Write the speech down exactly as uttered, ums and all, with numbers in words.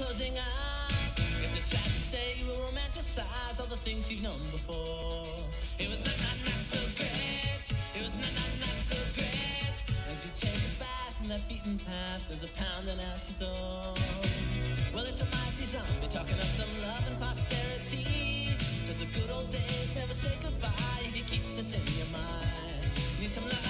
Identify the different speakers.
Speaker 1: closing up. Guess it's sad to say you will romanticize all the things you've known before. It was not, not, not so great. It was not, not, not so great. As you take a bath in that beaten path, there's a pounding at the door. Well, it's a mighty zombie talking of some love and posterity. So the good old days never say goodbye if you keep this in your mind. Need some love.